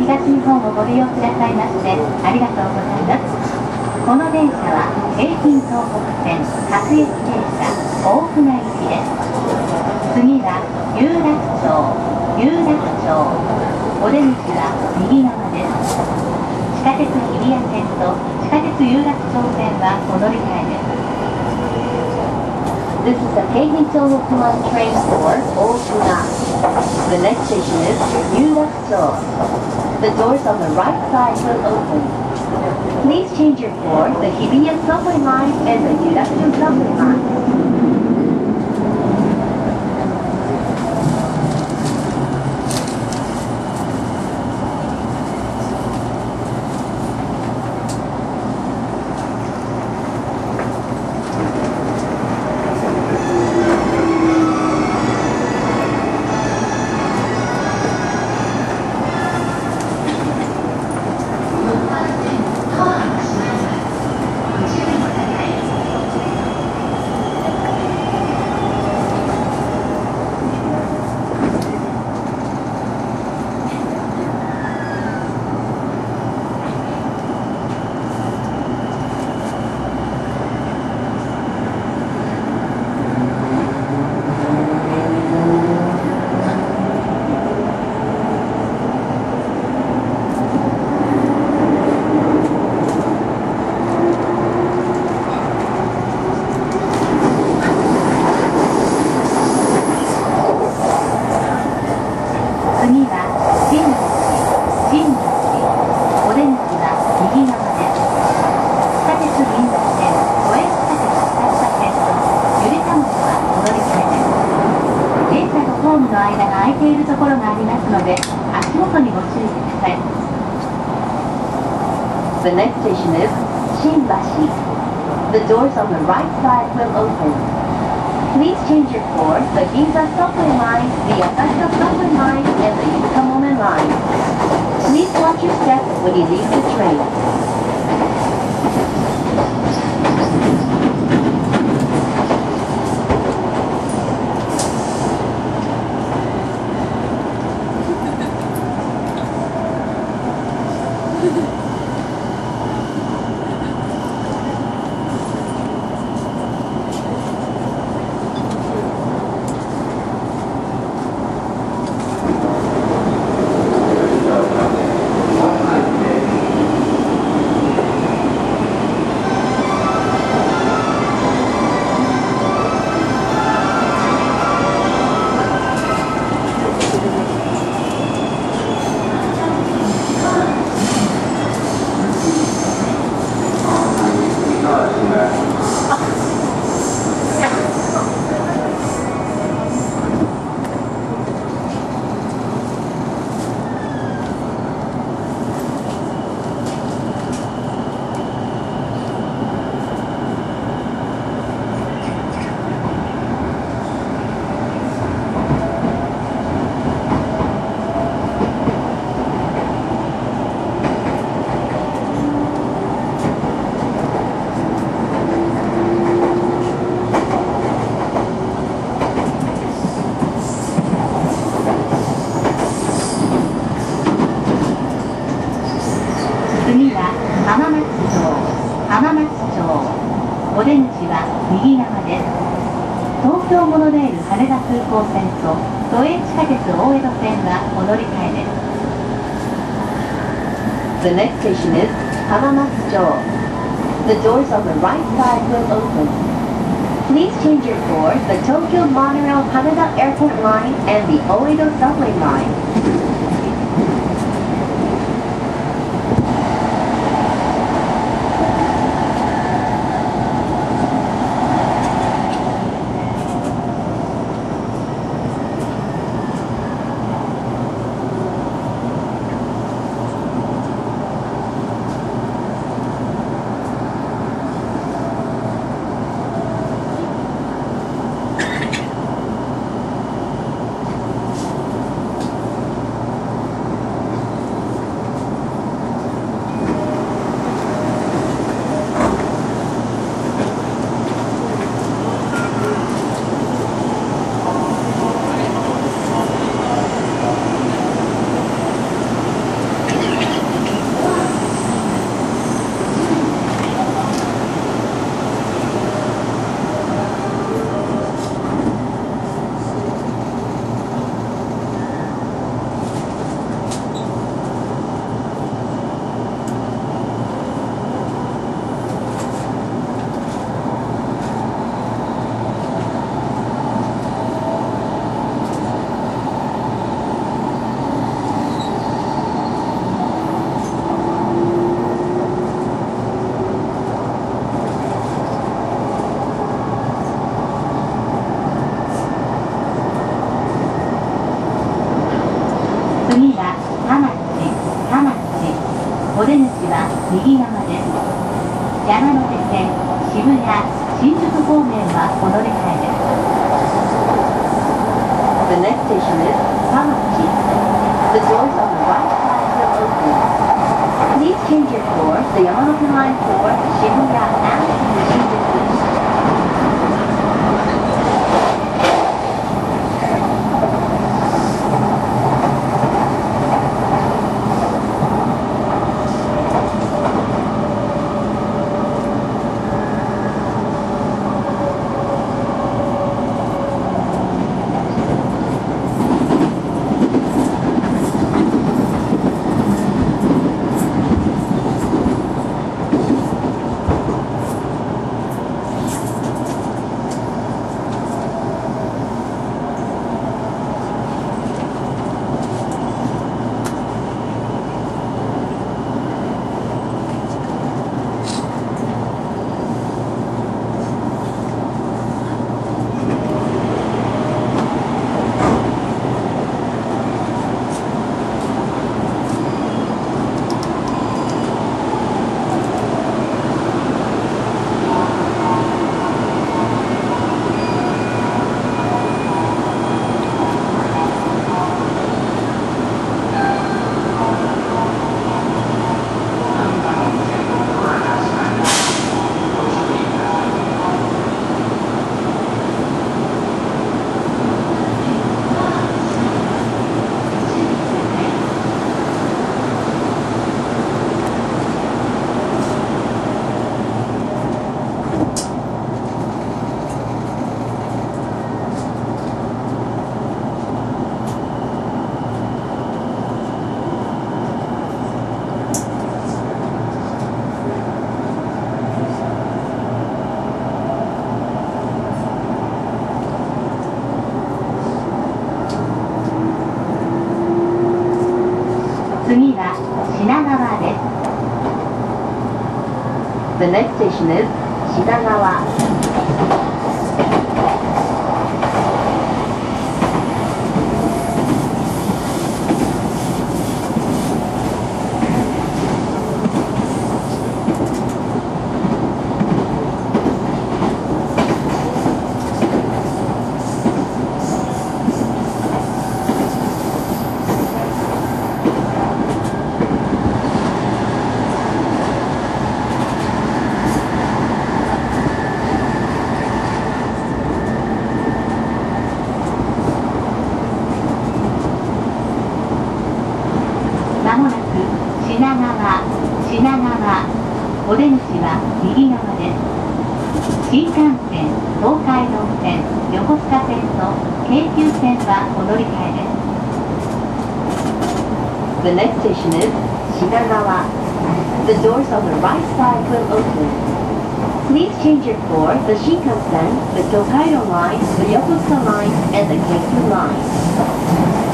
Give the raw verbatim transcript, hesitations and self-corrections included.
東日本をご利用くださいましてありがとうございます。この電車は京浜東北線各駅停車大船行きです。次は有楽町、有楽町。お出口は右側です。地下鉄日比谷線と地下鉄有楽町線はお乗り換えです。This is the Keihin-Tohoku-man train for Okuna. The next station is Yurakucho. The doors on the right side will open. Please change your floor, the Hibiya subway line and the Yurakucho subway line. 足元にご注意ください。The next station is Shinbashi. The doors on the right side will open. Please change your floor, the Ginza subway line, the Asaka subway line, and the Yukamomen line. Please watch your step when you leave the train.お出口は右側です。東京モノレール羽田空港線と都営地下鉄大江戸線はお乗り換えです。The next station is Hamamatsucho. The doors on the right side will open. Please change your floor, the Tokyo Monorail Haneda Airport line and the Oedo subway line. 次は田町、田町。お出口は右側です。山手線、渋谷、新宿方面はお乗り換えです。The next station is 田町。The doors on the right side will open. Please change your floor. The Yamanote Line for Shibuya and Shinjuku. 次は品川です。The next station is 品川。まもなく品川、品川、お出口は右側です。新幹線、東海道線、横須賀線と京急線はお乗り換えです。The next station is 品川。The doors on the right side will open. Please change your floor. The Shinkansen, the Tokaido Line, the Yokosuka Line, and the Keikyu Line.